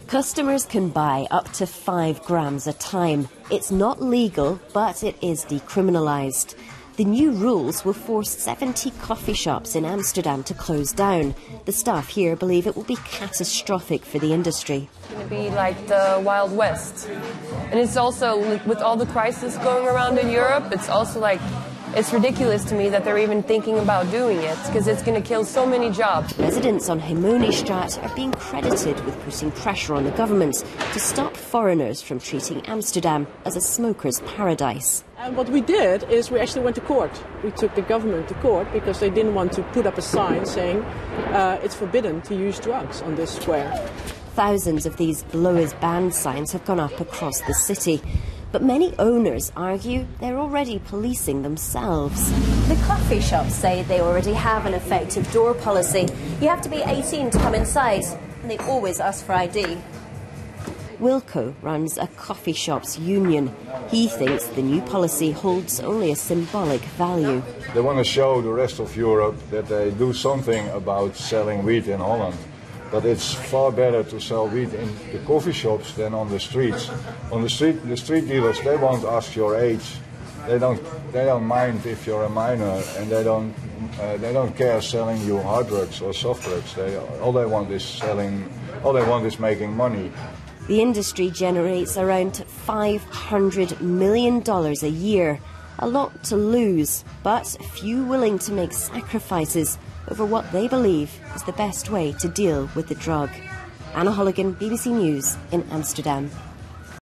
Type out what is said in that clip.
Customers can buy up to 5 grams a time. It's not legal, but it is decriminalised. The new rules will force 70 coffee shops in Amsterdam to close down. The staff here believe it will be catastrophic for the industry. It's going to be like the Wild West. And it's also, with all the crisis going around in Europe, it's also like, it's ridiculous to me that they're even thinking about doing it, because it's going to kill so many jobs. Residents on Hemoniestraat are being credited with putting pressure on the government to stop foreigners from treating Amsterdam as a smoker's paradise. And what we did is we actually went to court. We took the government to court because they didn't want to put up a sign saying it's forbidden to use drugs on this square. Thousands of these blow is banned signs have gone up across the city. But many owners argue they're already policing themselves. The coffee shops say they already have an effective door policy. You have to be 18 to come inside, and they always ask for ID. Wilco runs a coffee shops union. He thinks the new policy holds only a symbolic value. They want to show the rest of Europe that they do something about selling weed in Holland. But it's far better to sell weed in the coffee shops than on the streets. On the street dealers, they won't ask your age. They don't mind if you're a minor, and they don't care selling you hard drugs or soft drugs. All they want is making money. The industry generates around $500 million a year. A lot to lose, but few willing to make sacrifices over what they believe is the best way to deal with the drug. Anna Holligan, BBC News in Amsterdam.